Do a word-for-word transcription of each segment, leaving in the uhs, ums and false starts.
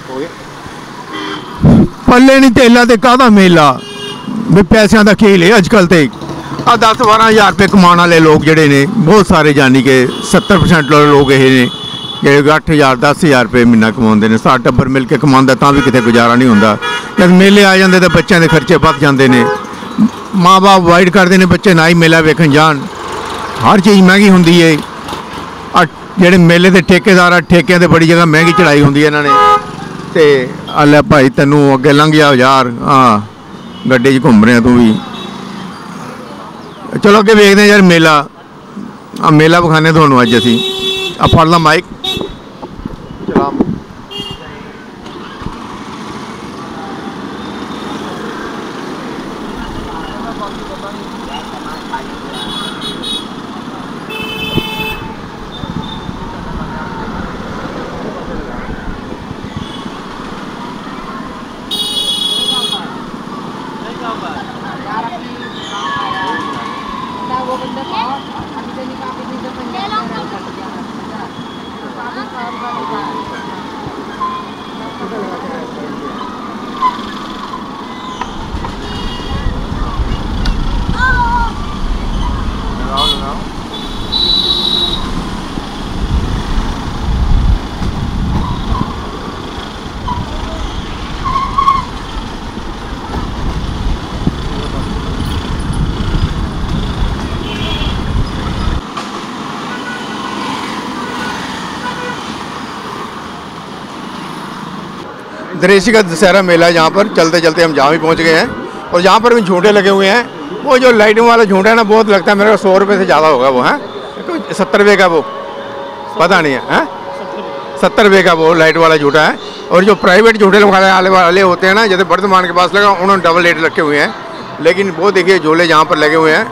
पल्ले नहीं तेला ते काहदा मेला भी पैसों का खेल है अजकल तो आ दस बारह हज़ार रुपये कमाने वाले लोग जोड़े ने बहुत सारे जानी कि सत्तर परसेंट लोग ये ने जो अठ हज़ार दस हज़ार रुपये महीना कमाते हैं। सारा टब्बर मिल के कमाता तो भी कितने गुजारा नहीं होता। जब मेले आ जाते तो बच्चों के खर्चे बद जाते हैं। माँ बाप अवॉइड करते हैं बच्चे ना ही मेला वेखन जान। हर चीज़ महंगी होंगी है। जोड़े मेले के ठेकेदार आ ठेकियां ते बड़ी जगह महंगी चढ़ाई होंगी है इन्होंने। तो अल्ले भाई तेनों अगे लंघ जा यार, हाँ गड्डी घूम रहे तू भी। चलो अगे वेखते हैं यार मेला। आ मेला विखाने थानू अज असी आ फड़ ला माइक चला। दरेसी का दशहरा मेला यहाँ पर चलते चलते हम जहाँ भी पहुँच गए हैं। और यहाँ पर भी झूठे लगे हुए हैं। वो जो लाइटिंग वाला झूठा है ना, बहुत लगता है मेरे को सौ रुपये से ज़्यादा होगा वो। है सत्तर रुपये का वो पता नहीं है, है? सत्तर रुपये का वो लाइट वाला झूठा है। और जो प्राइवेट झूठे वाले वाले होते हैं ना, जैसे वर्धमान के पास लगा, उन्होंने डबल लाइट रखे हुए हैं। लेकिन वो देखिए झूले जहाँ पर लगे हुए हैं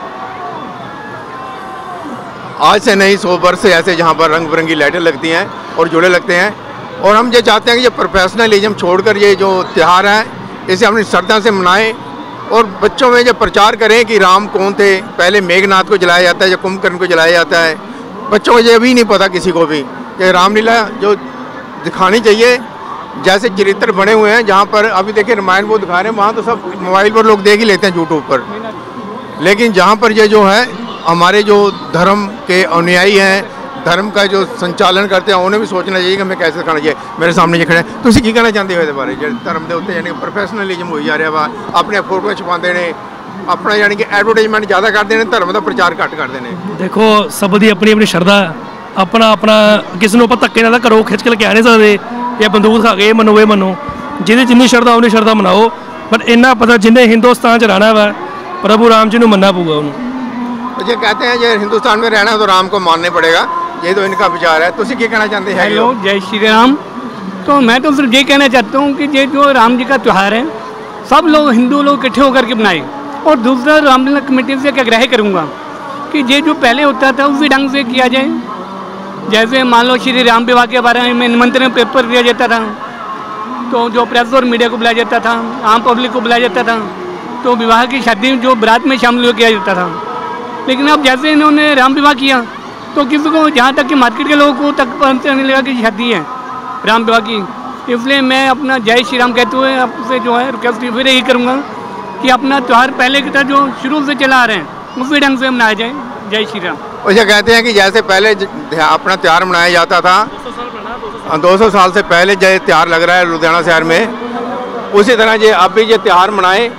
आज से नहीं सौ वर्ष से ऐसे, जहाँ पर रंग बिरंगी लाइटें लगती हैं और झूले लगते हैं। और हम ये चाहते हैं कि ये प्रोफेशनलिज्म छोड़कर ये जो त्यौहार है इसे अपनी श्रद्धा से मनाएं और बच्चों में जो प्रचार करें कि राम कौन थे। पहले मेघनाथ को जलाया जाता है या कुंभकर्ण को जलाया जाता है। बच्चों को ये भी नहीं पता किसी को भी कि रामलीला जो दिखानी चाहिए, जैसे चरित्र बने हुए हैं। जहाँ पर अभी देखिए रामायण वो दिखा रहे हैं, वहाँ तो सब मोबाइल पर लोग देख ही लेते हैं यूट्यूब पर। लेकिन जहाँ पर ये जो है हमारे जो धर्म के अनुयायी हैं, धर्म का जो संचालन करते हैं, उन्हें भी सोचना चाहिए कि हमें कैसे करना चाहिए। मेरे सामने ये खड़े हैं, तुम की कहना चाहते हो इस बारे जो धर्म के उत्ते यानी प्रोफेशनलिज्म हो जा रहा वा, अपने फोटो छपाते हैं, अपना यानी कि एडवर्टाइजमेंट ज़्यादा करते हैं, धर्म का प्रचार घट करते हैं। देखो सब की अपनी अपनी श्रद्धा, अपना अपना किसी को आप धक्के ना घरों खिंच के लेके आ नहीं सकते या बंदूक खा के ये मनो ये मनो। जिन्हें जिन्नी श्रद्धा उन्नी श्रद्धा मनाओ, पर इन्ना पता जिन्हें हिंदुस्तान च रहना वा प्रभु राम जी को मनना पऊगा उन्होंने। ये कहते हैं जो हिंदुस्तान में रहना है तो राम को मानना पड़ेगा, ये तो इनका विचार है। तुम क्या कहना चाहते हैं? हेलो, जय श्री राम। तो मैं तो सिर्फ ये कहना चाहता हूँ कि ये जो राम जी का त्यौहार है सब लोग हिंदू लोग इकट्ठे होकर के बनाए। और दूसरा रामलीला कमेटी से क्या आग्रह करूँगा कि ये जो पहले होता था उसी ढंग से किया जाए। जैसे मान लो श्री राम विवाह के बारे में निमंत्रण पेपर दिया जाता था, तो जो प्रेस और मीडिया को बुलाया जाता था, आम पब्लिक को बुलाया जाता था, तो विवाह की शादी जो बारात में शामिल किया जाता था। लेकिन अब जैसे इन्होंने राम विवाह किया तो किसी को, जहाँ तक कि मार्केट के लोगों को तक पता नहीं लगा कि शादी है राम विवाह की। इसलिए मैं अपना जय श्री राम कहते हुए आपसे जो है रिक्वेस्ट फिर यही करूँगा कि अपना त्यौहार पहले की तरह जो शुरू से चला आ रहे हैं उसी ढंग से मनाया जाए। जय श्री राम। वैसे कहते हैं कि जैसे पहले अपना त्यौहार मनाया जाता था, दो सौ साल से पहले जो त्यौहार लग रहा है लुधियाना शहर में, उसी तरह जो अब भी ये त्यौहार मनाए।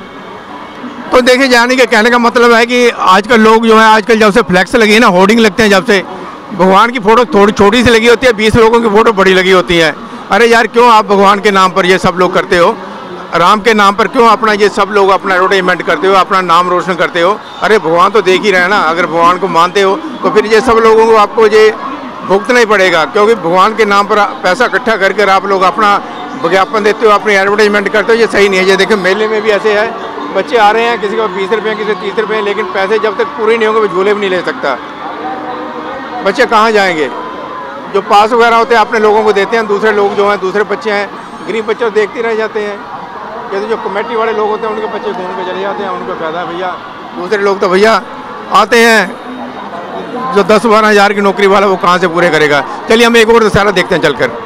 तो देखिए जाने के कहने का मतलब है कि आजकल लोग जो है, आजकल जब से फ्लैक्स लगी है ना, होर्डिंग लगते हैं, जब से भगवान की फ़ोटो थोड़ी छोटी सी लगी होती है, बीस लोगों की फ़ोटो बड़ी लगी होती है। अरे यार क्यों आप भगवान के नाम पर ये सब लोग करते हो? राम के नाम पर क्यों अपना ये सब लोग अपना एडवर्टाइजमेंट करते हो, अपना नाम रोशन करते हो? अरे भगवान तो देख ही रहे हैं ना। अगर भगवान को मानते हो तो फिर ये सब लोगों को आपको ये भुगतना ही पड़ेगा, क्योंकि भगवान के नाम पर पैसा इकट्ठा करके आप लोग अपना विज्ञापन देते हो, अपनी एडवर्टाइजमेंट करते हो। ये सही नहीं है। ये देखिए मेले में भी ऐसे है, बच्चे आ रहे हैं, किसी को बीस रुपये किसी तीस रुपये, लेकिन पैसे जब तक पूरे नहीं होंगे वो झूले भी नहीं ले सकता। बच्चे कहाँ जाएंगे? जो पास वगैरह होते हैं अपने लोगों को देते हैं, दूसरे लोग जो हैं, दूसरे बच्चे हैं, गरीब बच्चे देखते रह जाते हैं। जैसे जो कमेटी वाले लोग होते हैं उनके बच्चे घूम के चले जाते हैं, उनको फायदा भैया। दूसरे लोग तो भैया आते हैं, जो दस बारह हज़ार की नौकरी वाला वो कहाँ से पूरे करेगा। चलिए हम एक और दशहरा देखते हैं चलकर।